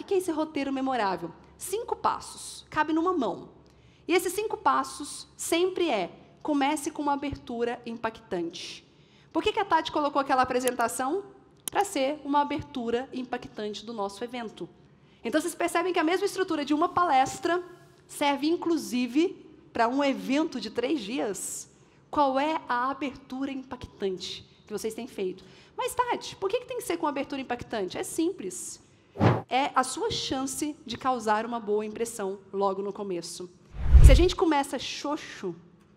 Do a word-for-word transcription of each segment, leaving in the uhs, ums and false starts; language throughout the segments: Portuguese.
que é esse roteiro memorável? Cinco passos, cabe numa mão. E esses cinco passos sempre é, comece com uma abertura impactante. Por que que a Tati colocou aquela apresentação? Para ser uma abertura impactante do nosso evento. Então, vocês percebem que a mesma estrutura de uma palestra serve, inclusive, para um evento de três dias. Qual é a abertura impactante que vocês têm feito? Mas, Tati, por que que tem que ser com abertura impactante? É simples. É a sua chance de causar uma boa impressão logo no começo. Se a gente começa xoxo,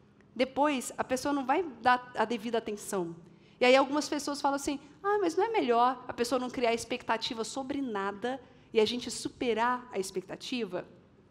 depois a pessoa não vai dar a devida atenção. E aí algumas pessoas falam assim, ah, mas não é melhor a pessoa não criar expectativa sobre nada e a gente superar a expectativa?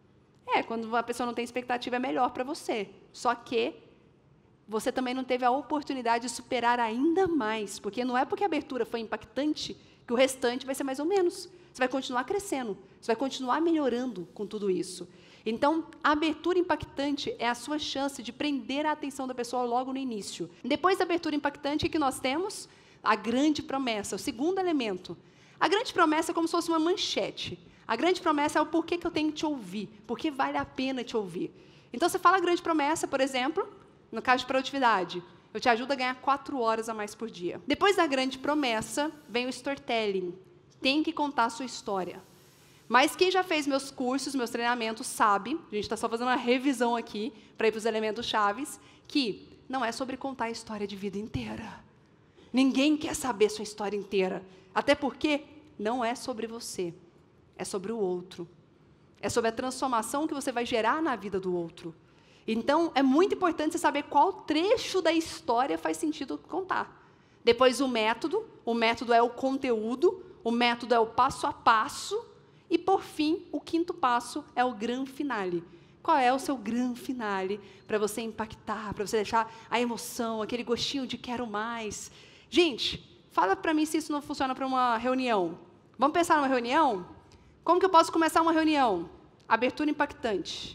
É, quando a pessoa não tem expectativa é melhor para você. Só que você também não teve a oportunidade de superar ainda mais, porque não é porque a abertura foi impactante que o restante vai ser mais ou menos. Você vai continuar crescendo, você vai continuar melhorando com tudo isso. Então, a abertura impactante é a sua chance de prender a atenção da pessoa logo no início. Depois da abertura impactante, o que nós temos? A grande promessa, o segundo elemento. A grande promessa é como se fosse uma manchete. A grande promessa é o porquê que eu tenho que te ouvir, porque vale a pena te ouvir. Então, você fala a grande promessa, por exemplo, no caso de produtividade, eu te ajudo a ganhar quatro horas a mais por dia. Depois da grande promessa, vem o storytelling. Tem que contar a sua história. Mas quem já fez meus cursos, meus treinamentos, sabe, a gente está só fazendo uma revisão aqui, para ir para os elementos chaves, que não é sobre contar a história de vida inteira. Ninguém quer saber sua história inteira. Até porque não é sobre você, é sobre o outro. É sobre a transformação que você vai gerar na vida do outro. Então, é muito importante você saber qual trecho da história faz sentido contar. Depois, o método. O método é o conteúdo. O método é o passo a passo. E, por fim, o quinto passo é o gran finale. Qual é o seu gran finale para você impactar, para você deixar a emoção, aquele gostinho de quero mais? Gente, fala para mim se isso não funciona para uma reunião. Vamos pensar numa reunião? Como que eu posso começar uma reunião? Abertura impactante.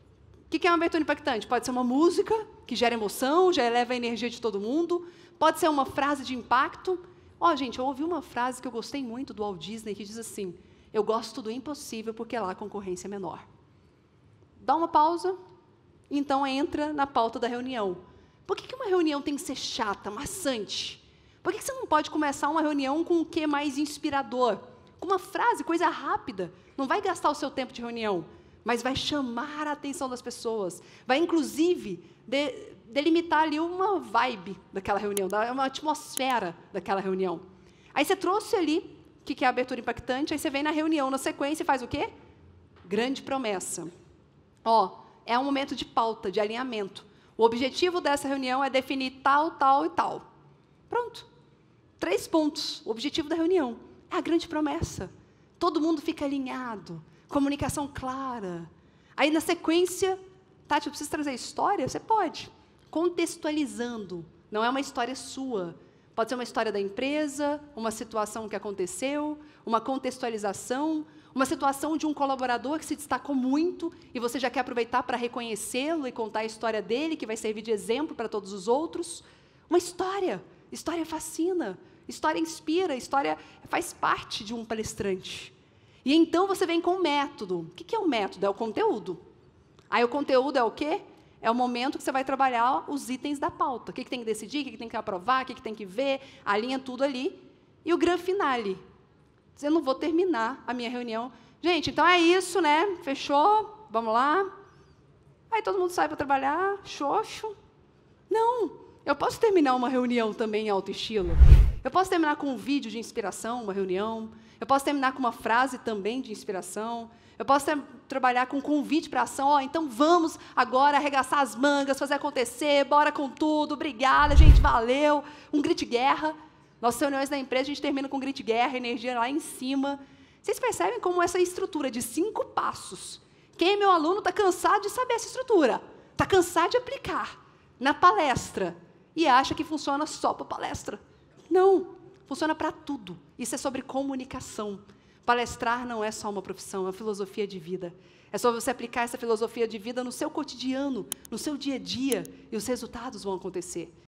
O que é uma abertura impactante? Pode ser uma música que gera emoção, já eleva a energia de todo mundo. Pode ser uma frase de impacto. Ó, oh, gente, eu ouvi uma frase que eu gostei muito do Walt Disney, que diz assim, eu gosto do impossível porque lá a concorrência é menor. Dá uma pausa, então entra na pauta da reunião. Por que que uma reunião tem que ser chata, maçante? Por que que você não pode começar uma reunião com o que mais inspirador? Com uma frase, coisa rápida. Não vai gastar o seu tempo de reunião, mas vai chamar a atenção das pessoas. Vai, inclusive, de, delimitar ali uma vibe daquela reunião, uma atmosfera daquela reunião. Aí você trouxe ali o que é a abertura impactante, aí você vem na reunião, na sequência, e faz o quê? Grande promessa. Ó, é um momento de pauta, de alinhamento. O objetivo dessa reunião é definir tal, tal e tal. Pronto. Três pontos. O objetivo da reunião é a grande promessa. Todo mundo fica alinhado, comunicação clara. Aí, na sequência, Tati, eu preciso trazer história? Você pode. Contextualizando. Não é uma história sua. Pode ser uma história da empresa, uma situação que aconteceu, uma contextualização, uma situação de um colaborador que se destacou muito e você já quer aproveitar para reconhecê-lo e contar a história dele, que vai servir de exemplo para todos os outros. Uma história. História fascina. História inspira. História faz parte de um palestrante. E então você vem com o método. O que é o método? É o conteúdo. Aí o conteúdo é o quê? É o momento que você vai trabalhar os itens da pauta. O que, que tem que decidir, o que, que tem que aprovar, o que, que tem que ver, alinha tudo ali. E o gran finale. Eu não vou terminar a minha reunião. Gente, então é isso, né? Fechou? Vamos lá? Aí todo mundo sai para trabalhar, xoxo. Não, eu posso terminar uma reunião também em alto estilo. Eu posso terminar com um vídeo de inspiração, uma reunião. Eu posso terminar com uma frase também de inspiração. Eu posso ter, trabalhar com um convite para ação. Ó, então vamos agora arregaçar as mangas, fazer acontecer, bora com tudo, obrigada, gente, valeu. Um grito de guerra. Nossas reuniões da empresa, a gente termina com um grito de guerra, energia lá em cima. Vocês percebem como essa estrutura de cinco passos, quem é meu aluno está cansado de saber essa estrutura, está cansado de aplicar na palestra e acha que funciona só para palestra. Não, funciona para tudo. Isso é sobre comunicação. Palestrar não é só uma profissão, é uma filosofia de vida. É só você aplicar essa filosofia de vida no seu cotidiano, no seu dia a dia, e os resultados vão acontecer.